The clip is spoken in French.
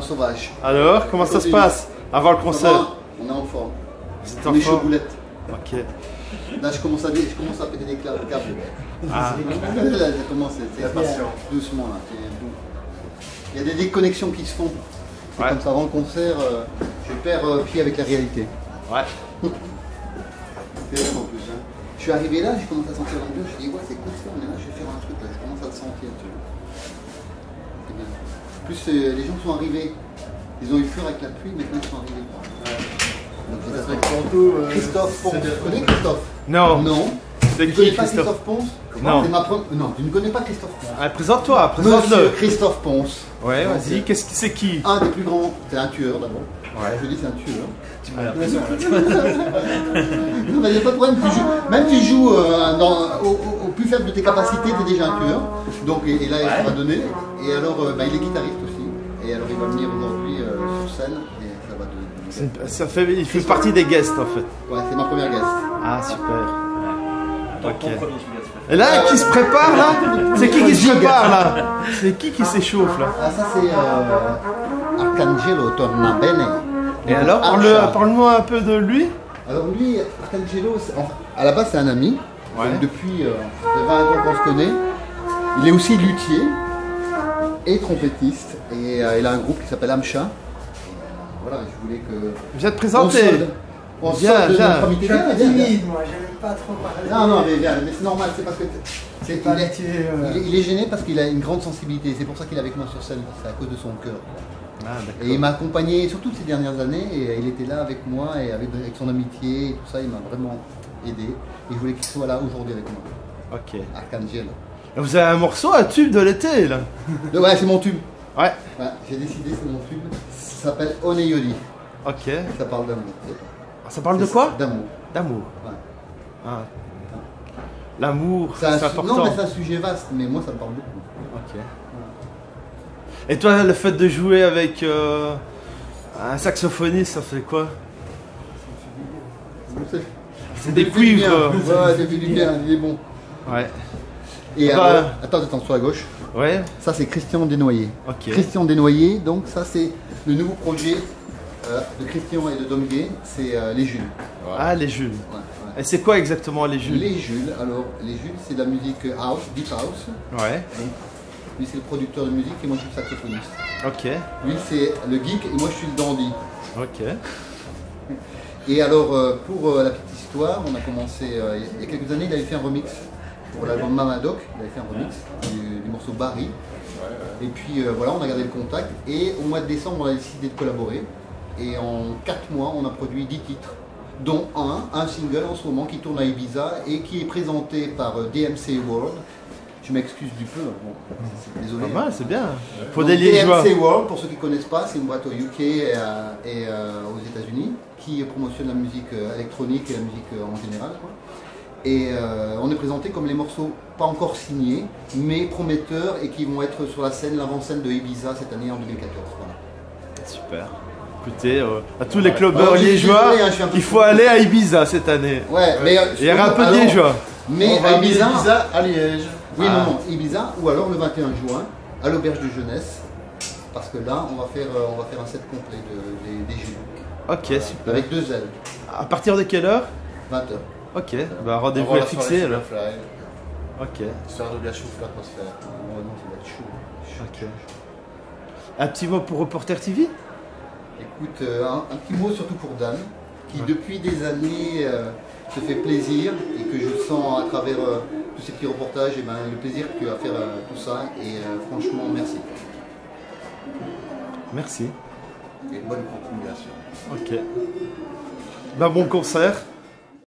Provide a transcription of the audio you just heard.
sauvage. Alors, comment ça se passe avant le concert? On est en forme. C'est On en est forme. chaud boulette. Ok. Là, je commence à péter des câbles. Ah. Là, ça commence, doucement. Là. Il y a des déconnexions qui se font. C'est Ouais. comme ça, avant le concert, je perds pied avec la réalité. Ouais. C'est vrai en plus. Hein. Je suis arrivé là, j'ai commencé à sentir l'ambiance, je dis ouais c'est cool ça, mais là je vais faire un truc là, je commence à le sentir. Tu vois. C'est bien. En plus les gens sont arrivés, ils ont eu peur avec la pluie, maintenant ils sont arrivés. Donc, Christophe Ponce, tu connais Christophe? Non. Non. C'est Tu qui connais pas Christophe? Christophe Ponce? Non. Non, tu ne connais pas Christophe Ponce. Ah, présente-toi, Monsieur présente-le. Christophe Ponce. Ouais, vas-y, c'est qui? Un des plus grands, c'est un tueur d'abord. Ouais. Je dis c'est un tueur. Ouais. Non, mais il n'y a pas de problème, même tu joues au plus faible de tes capacités, tu es déjà un tueur. Donc, et là, il va donner. Et alors, il est guitariste aussi. Et alors, il va venir aujourd'hui sur scène. Et ça va donner. Il fait partie des guests en fait. Ouais, c'est ma première guest. Ah, super. Ton Ok. premier figure. Et là, qui se prépare là? C'est qui se prépare là? C'est qui s'échauffe là? Ah, ça, c'est Arcangelo Tornabene. Et alors, parle-moi un peu de lui. Alors, lui, Arcangelo, à la base, c'est un ami. Ouais. Donc, depuis 20 ans qu'on se connaît. Il est aussi luthier et trompettiste. Et il a un groupe qui s'appelle Amcha. Voilà, je voulais que. Viens te présenter. On Viens, sort de viens. notre amitié. Je suis un peu Viens, viens. timide, moi, j'aime pas trop parler. Non, mais viens, mais c'est normal, c'est parce que pas habitué, il est gêné parce qu'il a une grande sensibilité. C'est pour ça qu'il est avec moi sur scène, c'est à cause de son cœur. Ah, Et il m'a accompagné sur toutes ces dernières années et il était là avec moi et avec son amitié et tout ça, il m'a vraiment aidé. Et je voulais qu'il soit là aujourd'hui avec moi. Ok. Arcangelo. Vous avez un morceau, un tube de l'été là. Ouais, c'est mon tube. Ouais. Ouais, j'ai décidé, c'est mon tube. Ça s'appelle Oneyori. Ok. Ça parle d'amour. Ça parle de quoi? D'amour. D'amour. Ouais. Ah. L'amour, C'est c'est important. Non, mais c'est un sujet vaste, mais moi ça me parle beaucoup. Ok. Et toi, le fait de jouer avec un saxophoniste, ça fait quoi? C'est des cuivres. Ouais, c'est du bien, il est bon. Ouais. Et Bah, alors, attends, sur la gauche. Ouais. Ça c'est Christian Desnoyers. Ok. Christian Desnoyers, donc ça c'est le nouveau projet de Christian et de Dom Gay, c'est les Jules. Voilà. Ah, les Jules. Ouais, ouais. Et c'est quoi exactement les Jules? Les Jules, alors les Jules c'est de la musique house, deep house. Ouais. Donc, lui c'est le producteur de musique et moi je suis le saxophoniste. Ok. Lui c'est le geek et moi je suis le dandy. Ok. Et alors pour la petite histoire, on a commencé il y a quelques années, il avait fait un remix pour l'album Mamadoc, il avait fait un remix du morceau Barry. Et puis voilà, on a gardé le contact et au mois de décembre on a décidé de collaborer. Et en 4 mois on a produit 10 titres, dont un single en ce moment qui tourne à Ibiza et qui est présenté par DMC World. Je m'excuse du peu, bon, désolé. Pas mal, c'est bien. Faut Donc, des liégeois. DMC World, pour ceux qui ne connaissent pas, c'est une boîte au UK et aux États-Unis qui promotionne la musique électronique et la musique en général, quoi. Et on est présenté comme les morceaux pas encore signés, mais prometteurs et qui vont être sur la scène, l'avant-scène de Ibiza cette année en 2014. Voilà. Super. Écoutez, à tous les clubbers Alors, je suis liégeois, désolé, hein, je suis un peu il faut aller à Ibiza cette année. Ouais, mais Il y aura un peu de alors, liégeois. Mais On va à amener Ibiza, Ibiza à Liège. oui, Ah. non, Ibiza, ou alors le 21 juin, à l'auberge de jeunesse, parce que là, on va faire un set complet des Jules, Ok, super. avec 2 ailes, À partir de quelle heure? 20h. Ok, bah rendez-vous est fixé alors. Ok. Histoire de bien chauffer l'atmosphère. Oh non, ça va être chaud. Ok. Un petit mot pour Reporter TV? Écoute, un petit mot surtout pour Dan, qui depuis des années se fait plaisir et que je sens à travers tous ces petits reportages, et ben, le plaisir que tu as à faire tout ça. Et franchement, merci. Merci. Et bonne continuation. Ok. Bah bon concert.